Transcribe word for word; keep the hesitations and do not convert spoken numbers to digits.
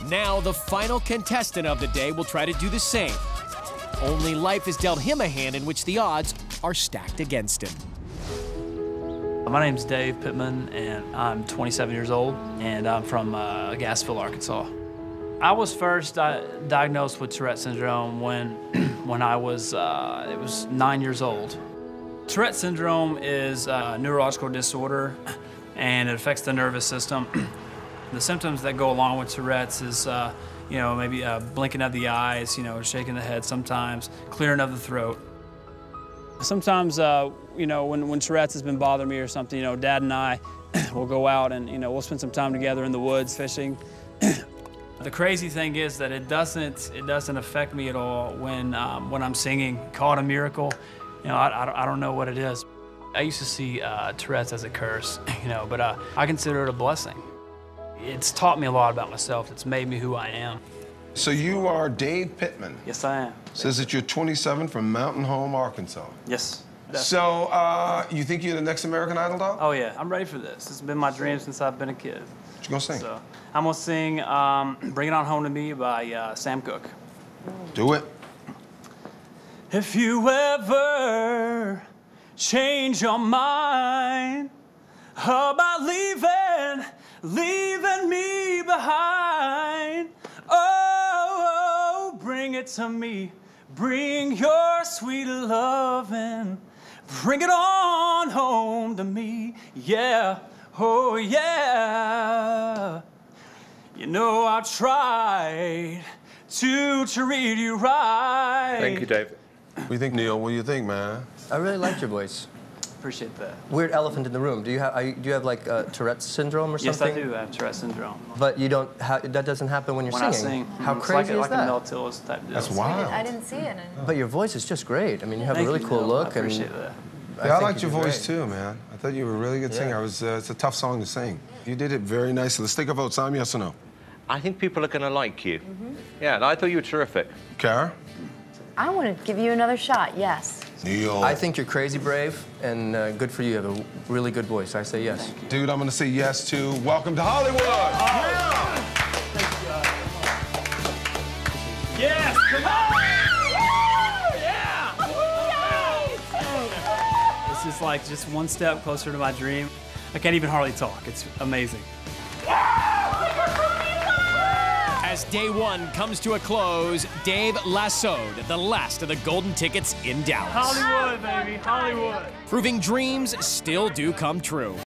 Now, the final contestant of the day will try to do the same. Only life has dealt him a hand in which the odds are stacked against him. My name's Dave Pittman, and I'm twenty-seven years old, and I'm from uh, Gassville, Arkansas. I was first di diagnosed with Tourette syndrome when, when I was, uh, it was nine years old. Tourette syndrome is a neurological disorder, and it affects the nervous system. The symptoms that go along with Tourette's is, uh, you know, maybe uh, blinking of the eyes, you know, shaking the head sometimes, clearing of the throat. Sometimes, uh, you know, when, when Tourette's has been bothering me or something, you know, Dad and I will go out and, you know, we'll spend some time together in the woods fishing. The crazy thing is that it doesn't, it doesn't affect me at all when, um, when I'm singing. Call it a miracle. You know, I, I, don't, I don't know what it is. I used to see uh, Tourette's as a curse, you know, but uh, I consider it a blessing. It's taught me a lot about myself. It's made me who I am. So you are Dave Pittman. Yes, I am. Says that you're twenty-seven from Mountain Home, Arkansas. Yes. So, uh, you think you're the next American Idol dog? Oh, yeah. I'm ready for this. It's been my dream since I've been a kid. What you gonna sing? So, I'm gonna sing um, Bring It On Home to Me by uh, Sam Cooke. Do it. If you ever change your mind about leaving, leaving me behind, oh, bring it to me. Bring your sweet lovin', bring it on home to me, yeah, oh yeah. You know I tried to treat you right. Thank you, David. What do you think, Neil? What do you think, man? I really liked your voice. Appreciate that. Weird elephant in the room. Do you have are you, do you have like uh, Tourette's syndrome or Yes, something? I do have Tourette's syndrome. But you don't. Ha that doesn't happen when you're When singing. I sing, How mm, crazy it's like, is like that? a Mel Tillis type deal. That's I wild. didn't, I didn't see it. And... But your voice is just great. I mean, you have Thank a really you, cool Neil. look. I appreciate and that. Yeah, I, think liked you your did voice great. too, man. I thought you were a really good Yeah. singer. I was, uh, it's a tough song to sing. You did it very nicely. Let's take a vote. Sam, yes or no? I think people are going to like you. Mm-hmm. Yeah, and I thought you were terrific. Kara? I want to give you another shot, yes. Neil. I think you're crazy brave and uh, good for you. You have a really good voice. I say yes. Dude, I'm gonna say yes to Welcome to Hollywood. Oh. Yeah. Yes, come on! Yeah! This is like just one step closer to my dream. I can't even hardly talk. It's amazing. As day one comes to a close, Dave lassoed the last of the golden tickets in Dallas. Hollywood, baby, Hollywood. Proving dreams still do come true.